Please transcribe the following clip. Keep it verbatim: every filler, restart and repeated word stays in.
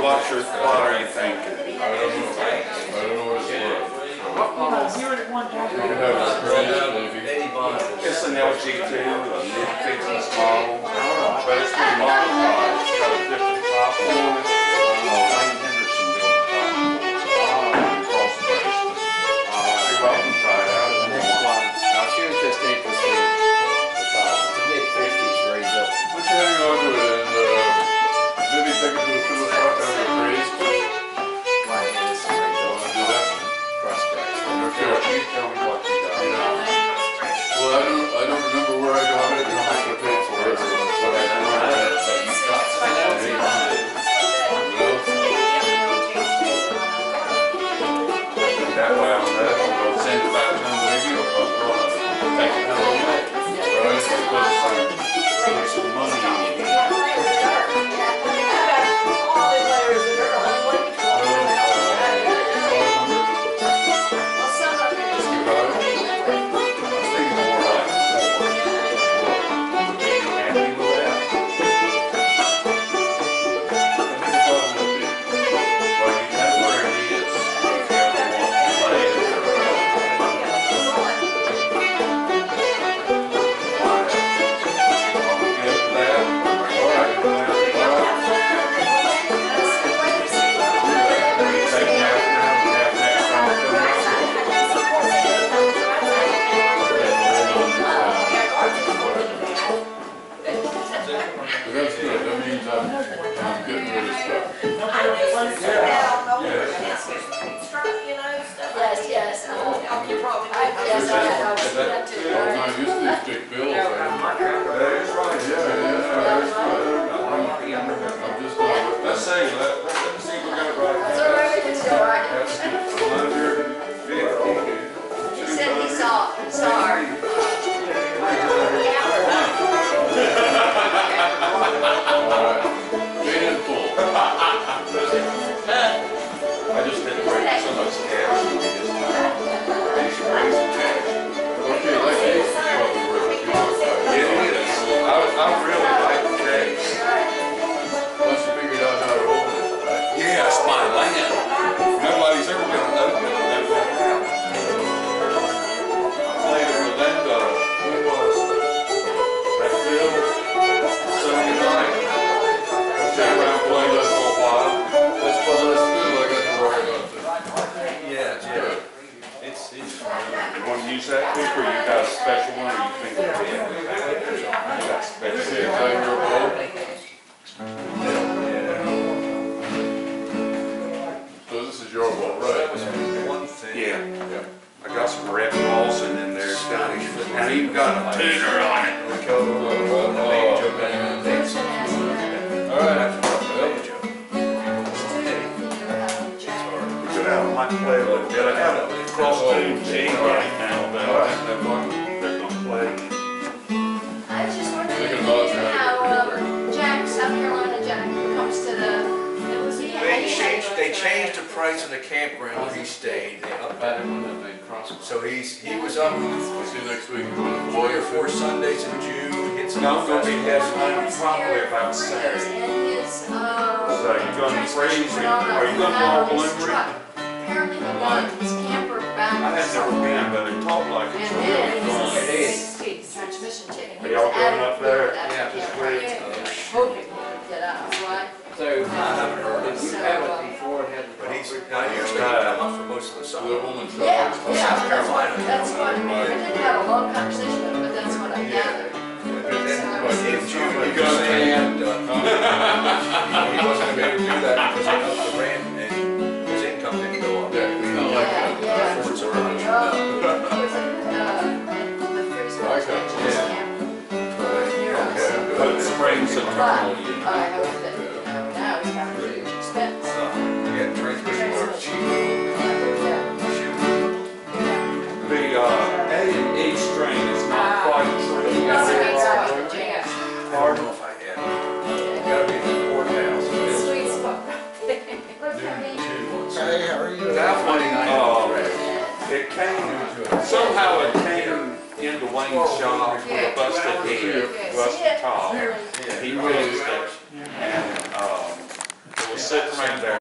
what's your, what are you thinking? I don't know. I don't know what it's worth. It's an L G two, a mid-thickness model, but it's been modified. It's got a different top on it. Wayne Henderson built the top for it, so I'll cross brace it. You're welcome to try it out. Now, she was just interested in the top. It's a mid fifties very built. Let's hang on to it and uh, maybe take it to a fiddle shop down the breeze. Right here, this is very built. Want to do that? Cross brace. Okay, you tell me what you got. Well, I don't, I don't remember where I got it and how much I paid for it. But I know that. That way I'll know. We'll send it back to them, maybe, or I'll throw it. Take it home. Right? Put some money in it. That's good. That means I'm, I'm getting rid of stuff. Yes, yes. Yes, I have. That too. I'm not used to these big bills. I That is right. Yeah, yeah, yeah. I'm just not. Let's see, let, let's see if we got it right. That's all right, we can still write it. That's good. one hundred fifty. He said he saw, he saw her. Paid in full. I just didn't bring so much cash. We just, they should raise the cash. Okay, like this. It is. I, I really like the case. Once you figured out how to open it, right? Yeah, it's my land. Nobody's ever gonna open it. That will happen. I played it with Linda. Who was it? That Phil? Sunday night. Sat around playing this for a while. That's well, that's good. I got to worry about that. Yeah, yeah. It's, it's, you want to use that pick, or you got a special one, or you think it'll be in the package or something? You got a special See, one? it's like your boat. So this is your boat, right? One thing. Yeah, yeah. I got some red Rawson in there, Scotty. And I even got a tuner on it. All right. Go down, might play a little bit. I got a cross tune team right now that I think they're gonna play. I was just wondering Thinking about it. how um, Jack, South Carolina Jack, comes to the, it was, yeah. They changed, they changed the price of the campground where he stayed. They upped Better when that thing crosses. So he's, he was up We'll see you next week. three or four Sundays in June, hit some. No, I'm gonna be heading home probably about Freeze Saturday. and his, um, So you gonna freeze? transmission went on Are you gonna out go of his on truck. Apparently he got his camper back. I had never been, but it talked like And it's then really he's fun. It is. a transmission chick. and Are he y'all was going adding up there? fluid out of Yeah, the just camper. wait. Hoping he would get out, right? So, I haven't heard did it. you have it before it had the But he's, concrete? I usually come up for most of the So that summer. woman Yeah, tries. yeah, South that's what, Carolina. that's what, I mean, I didn't have a long conversation with him, but that's what I gathered. But in June, he You got was a saying, uh, he wasn't gonna be able to do that because he upped the rent and his income didn't go up. Yeah, it's not like that. Yeah, yeah. Ford's are Oh, much. he was in, uh, the freeze I got you. camp. Okay, but springs and But, turtle, I you know. hope that, you know, now he's got a huge expense. Uh, Yeah, transmission works cheap. Yeah. The, uh, A and E string is not quite true. He That's also it. needs to be the jam. I don't know if I had. it. Gotta be in the courthouse. Sweet spot. Hey, how are you? That one, Uh, it came, somehow it came into Wayne's shop with a busted head, busted top. He fixed it, and, um, there was sitting right there.